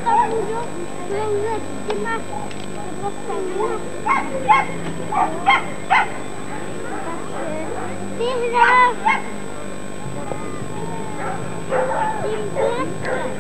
tam můžu prouzet těma vrstevnama. Ty hra! Tím bleskem.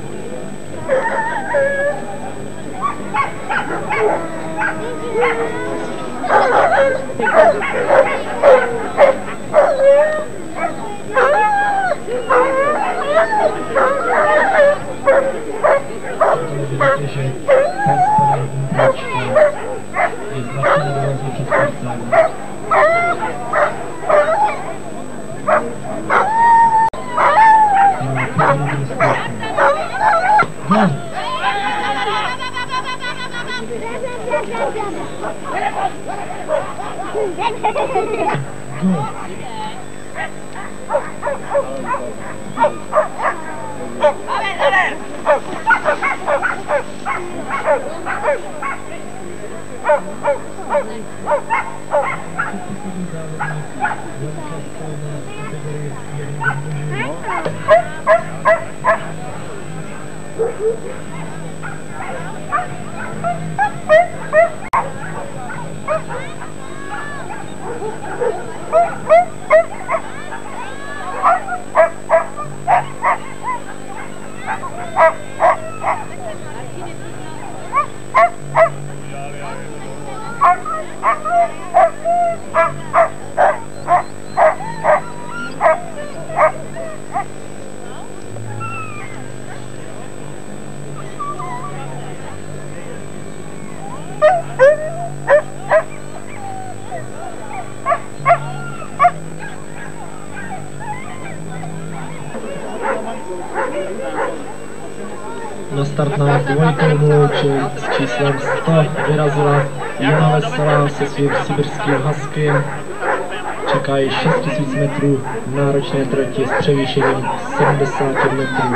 Na start na dvojkovou s číslem 100 vyrazila Jana Veselá se svým sibirským huskym. Čekají 6000 metrů náročné trati s převýšením 70 metrů.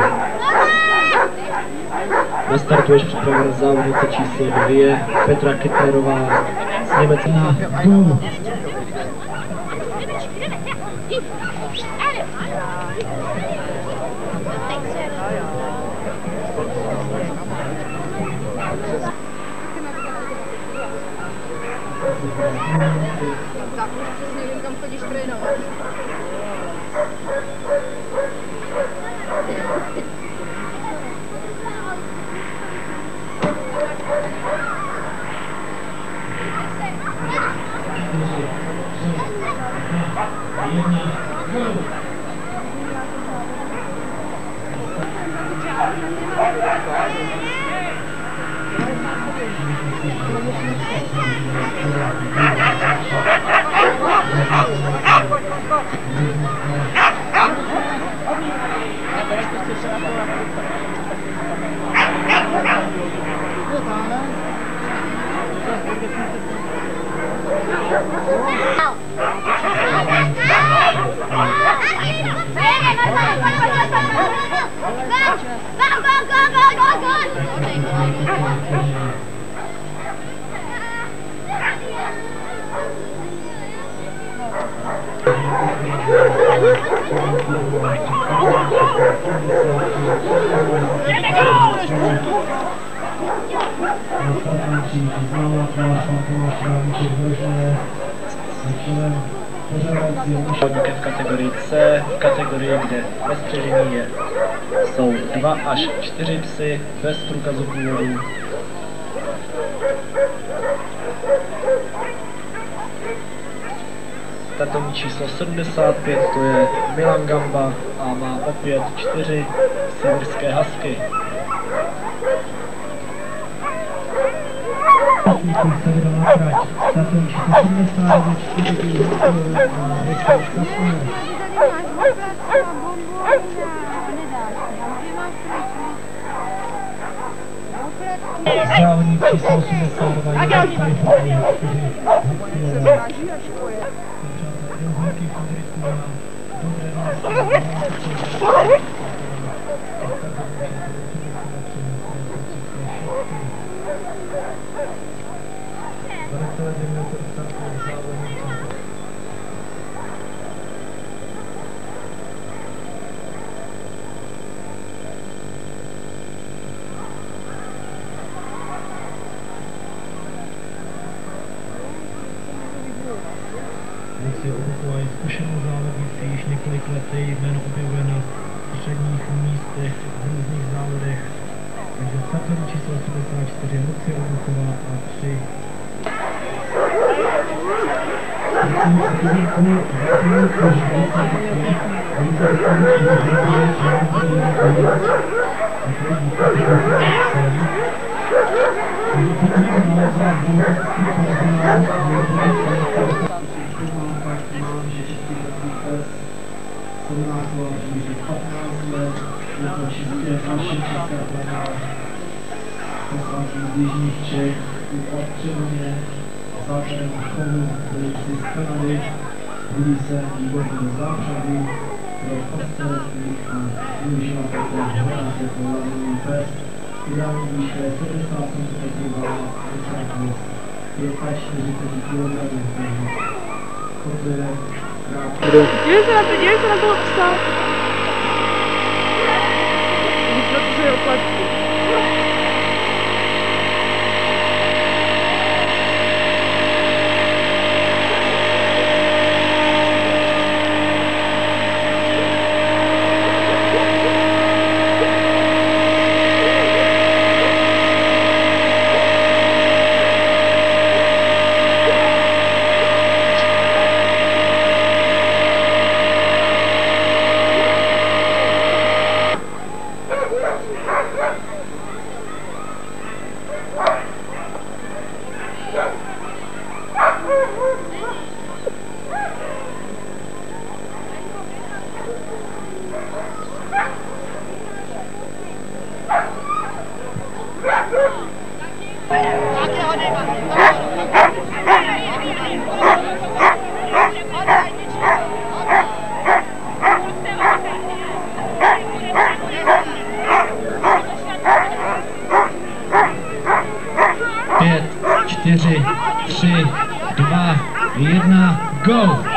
Na startu je připravena závodnice číslo 2 Petra Kettlerová z Německa. Tak už přesně vím, kam chodíš trénovat. V kategorii C, v kategorii, kde ve střežení jsou 2 až 4 psy bez průkazu původu. Startovní číslo 75, to je Milan Gamba a má opět 4 sibirské husky. Závodník číslo 82 taková je zkušenou závodnici, již několik let jméno objevuje na středních místech v různých závodech. Takže startovní číslo 84 Lucie Obuchová a 3. z jižních Čech, od Třeboně, základem chovu, dojci z Kanady, budí se výborný zářady pro pasteletí a využívá také hledat jako hlavní pes. Ideální výška je 70 cm váha a vytráknost 45 kg. Toto je krátké. Dívej se na toho psa. Myslím, že je oplatí. Pět, 4, 3, 2, 1, go!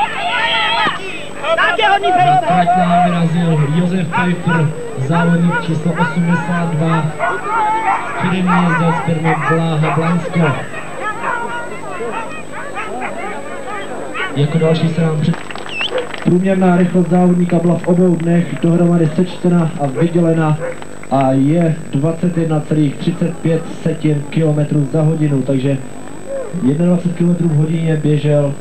Na trať nám vyrazil Josef Pfeiffer, závodník číslo 82, firemní jezdec firmy Bláha Blansko. Jako další se nám průměrná rychlost závodníka byla v obou dnech dohromady sečtena a vydělena a je 21,35 km za hodinu, takže 21 km v hodině běžel.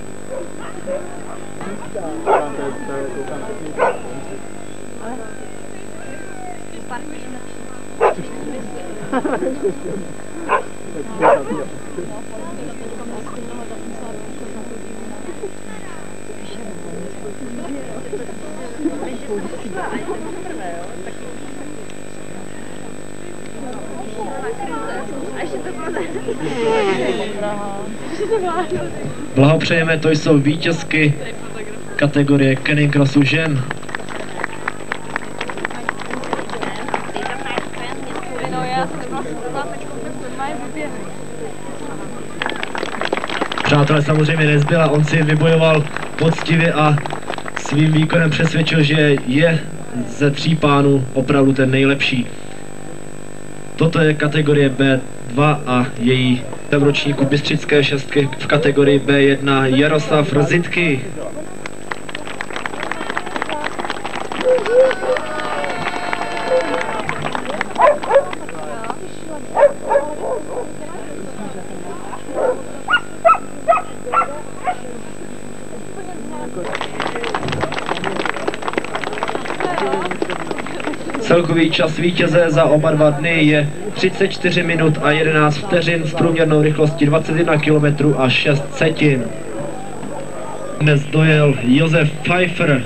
Blahopřejeme, to jsou vítězky kategorie Canning Crossu žen. Přátelé, samozřejmě nezbyla, on si vybojoval poctivě a svým výkonem přesvědčil, že je ze 3 pánů opravdu ten nejlepší. Toto je kategorie B2 a její v ročníku bystřické šestky v kategorii B1 Jaroslav Rozitky. Celkový čas vítěze za oba 2 dny je 34 minut a 11 vteřin s průměrnou rychlostí 21 km a 6 setin. Dnes dojel Josef Pfeiffer.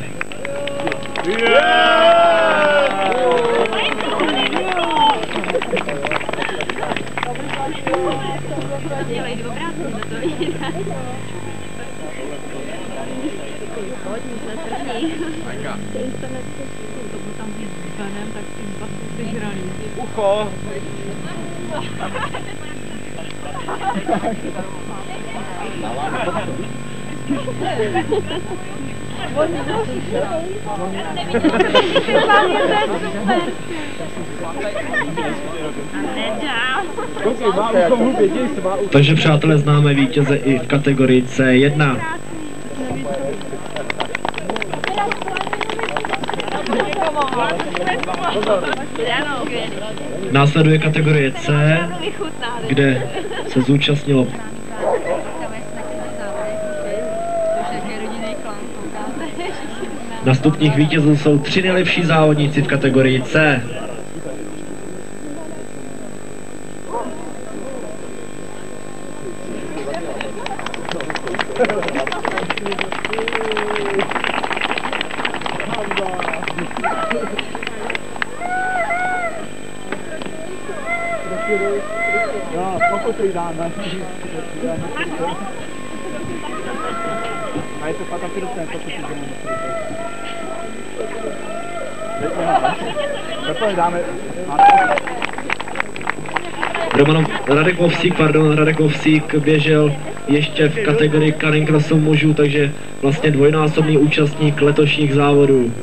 Ucho! Takže přátelé, známe vítěze i v kategorii C1. Následuje kategorie C, kde se zúčastnilo na stupních vítězů jsou 3 nejlepší závodníci v kategorii C. Radek Ovsík běžel ještě v kategorii Running crossu mužů, takže vlastně dvojnásobný účastník letošních závodů.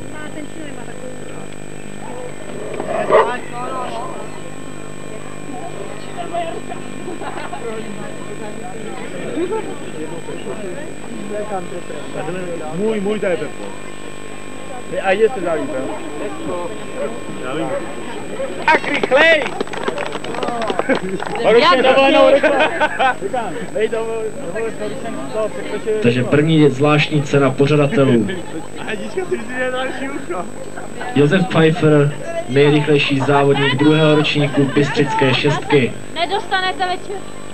Můj tady Pepo. A je to dálí, tak rychlej! Takže první zvláštní cena pořadatelů. Josef Pfeiffer, nejrychlejší závodník druhého ročníku Bystřické šestky. Nedostanete večer.